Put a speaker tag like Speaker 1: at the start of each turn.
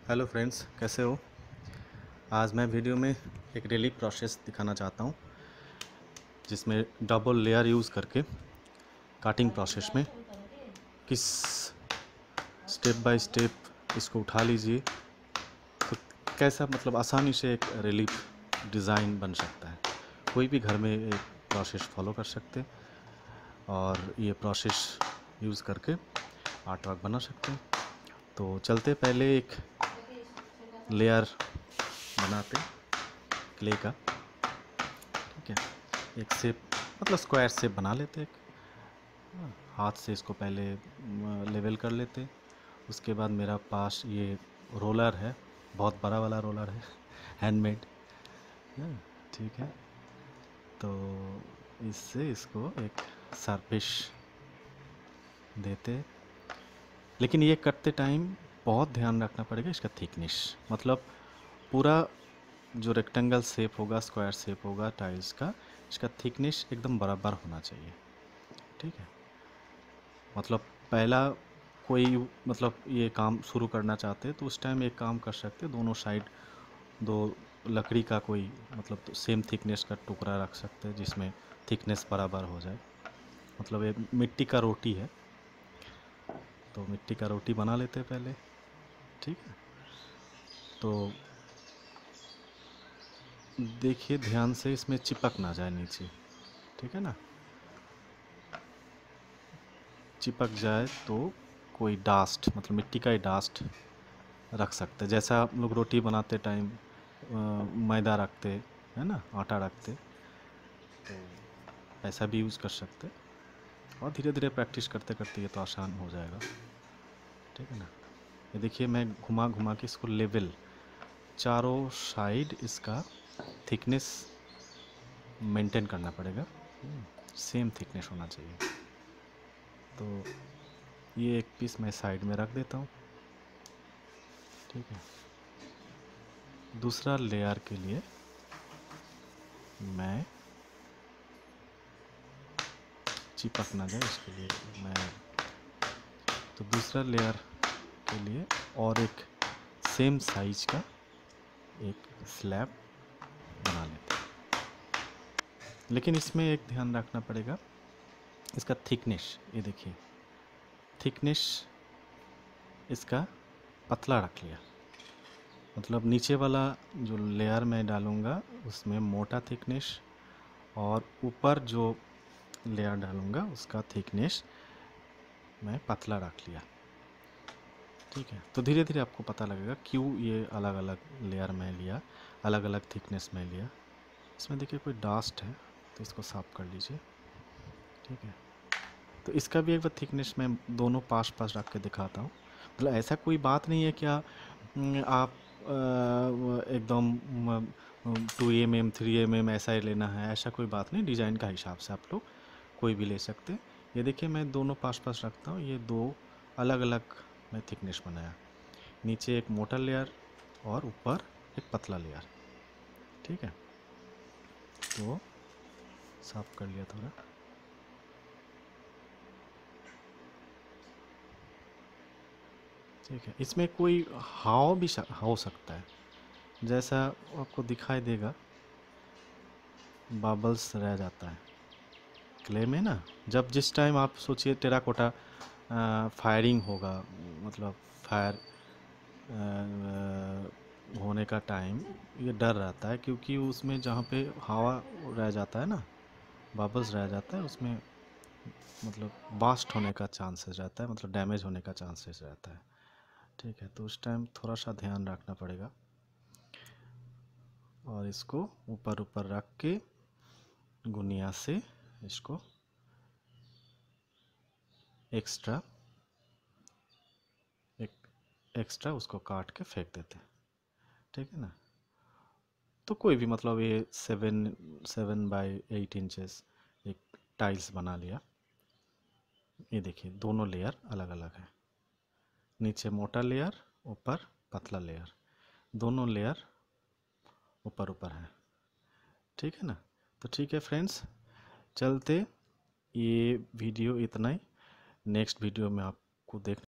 Speaker 1: Hello friends, कैसे हो। आज मैं वीडियो में एक रिलीफ प्रोसेस दिखाना चाहता हूँ जिसमें डबल लेयर यूज़ करके कटिंग प्रोसेस में किस स्टेप बाय स्टेप इसको उठा लीजिए तो कैसा मतलब आसानी से एक रिलीफ डिज़ाइन बन सकता है। कोई भी घर में एक प्रोसेस फॉलो कर सकते और ये प्रोसेस यूज़ करके आर्ट वर्क बना सकते हैं। तो चलते पहले एक लेयर बनाते क्ले का। ठीक है, एक शेप मतलब स्क्वायर शेप बना लेते एक। हाथ से इसको पहले लेवल कर लेते। उसके बाद मेरा पास ये रोलर है, बहुत बड़ा वाला रोलर है हैंडमेड। ठीक है, तो इससे इसको एक सरफेस देते। लेकिन ये करते टाइम बहुत ध्यान रखना पड़ेगा इसका थिकनेस, मतलब पूरा जो रेक्टेंगल शेप होगा, स्क्वायर शेप होगा टाइल्स का, इसका थिकनेस एकदम बराबर होना चाहिए। ठीक है, मतलब पहला कोई मतलब ये काम शुरू करना चाहते हैं तो उस टाइम एक काम कर सकते हैं, दोनों साइड दो लकड़ी का कोई मतलब तो सेम थिकनेस का टुकड़ा रख सकते हैं जिसमें थिकनेस बराबर हो जाए। मतलब ये मिट्टी का रोटी है तो मिट्टी का रोटी बना लेते हैं पहले। ठीक है, तो देखिए ध्यान से इसमें चिपक ना जाए नीचे। ठीक है ना, चिपक जाए तो कोई डास्ट मतलब मिट्टी का ही डास्ट रख सकते हैं। जैसा आप लोग रोटी बनाते टाइम मैदा रखते है ना, आटा रखते, तो ऐसा भी यूज़ कर सकते। और धीरे धीरे प्रैक्टिस करते करते ये तो आसान हो जाएगा। ठीक है ना, ये देखिए मैं घुमा घुमा के इसको लेवल, चारों साइड इसका थिकनेस मेंटेन करना पड़ेगा, सेम थिकनेस होना चाहिए। तो ये एक पीस मैं साइड में रख देता हूँ। ठीक है, दूसरा लेयर के लिए मैं चिपक ना जाए इसके लिए मैं, तो दूसरा लेयर के लिए और एक सेम साइज का एक स्लैब बना लेते हैं। लेकिन इसमें एक ध्यान रखना पड़ेगा इसका थिकनेस। ये देखिए थिकनेस इसका पतला रख लिया, मतलब नीचे वाला जो लेयर मैं डालूँगा उसमें मोटा थिकनेस और ऊपर जो लेयर डालूँगा उसका थिकनेस मैं पतला रख लिया। ठीक है, तो धीरे धीरे आपको पता लगेगा क्यों ये अलग अलग लेयर में लिया, अलग अलग थिकनेस में लिया। इसमें देखिए कोई डास्ट है तो इसको साफ कर लीजिए। ठीक है, तो इसका भी एक बार थिकनेस मैं दोनों पास पास रख के दिखाता हूँ। मतलब ऐसा कोई बात नहीं है कि आप एकदम 2 mm 3 mm ऐसा ही लेना है, ऐसा कोई बात नहीं। डिज़ाइन का हिसाब से आप लोग कोई भी ले सकते हैं। ये देखिए मैं दोनों पास पास रखता हूँ, ये दो अलग अलग मैं थिकनेस बनाया, नीचे एक मोटा लेयर और ऊपर एक पतला लेयर। ठीक है, तो साफ कर लिया थोड़ा। ठीक है, इसमें कोई हाव भी हो सकता है, जैसा आपको दिखाई देगा बबल्स रह जाता है क्ले में ना। जब जिस टाइम आप सोचिए टेराकोटा फायरिंग होगा, मतलब फायर होने का टाइम, ये डर रहता है क्योंकि उसमें जहाँ पे हवा रह जाता है ना, बबल्स रह जाता है उसमें, मतलब बास्ट होने का चांसेस रहता है, मतलब डैमेज होने का चांसेस रहता है। ठीक है, तो उस टाइम थोड़ा सा ध्यान रखना पड़ेगा और इसको ऊपर ऊपर रख के गुनिया से इसको एक्स्ट्रा उसको काट के फेंक देते हैं। ठीक है ना, तो कोई भी मतलब ये 7 by 8 इंचेस एक टाइल्स बना लिया। ये देखिए दोनों लेयर अलग अलग है, नीचे मोटा लेयर ऊपर पतला लेयर, दोनों लेयर ऊपर ऊपर है। ठीक है ना, तो ठीक है फ्रेंड्स, चलते ये वीडियो इतना ही। नेक्स्ट वीडियो में आपको देख